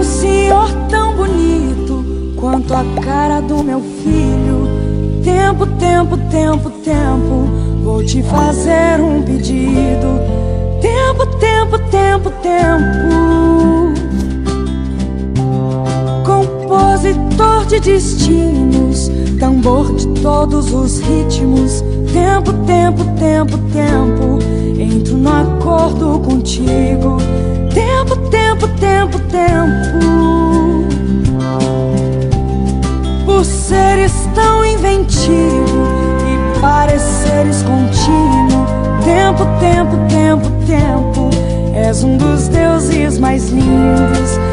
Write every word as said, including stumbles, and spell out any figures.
senhor tão bonito quanto a cara do meu filho. Tempo, tempo, tempo, tempo, vou te fazer um pedido. Tempo, tempo, tempo, tempo. Compositor de destinos, tambor de todos os ritmos. Tempo, tempo, tempo, tempo, entro no acordo contigo. Tempo, tempo, tempo, tempo. Por seres tão inventivo e pareceres contínuo. Tempo, tempo, tempo, tempo, és um dos deuses mais lindos.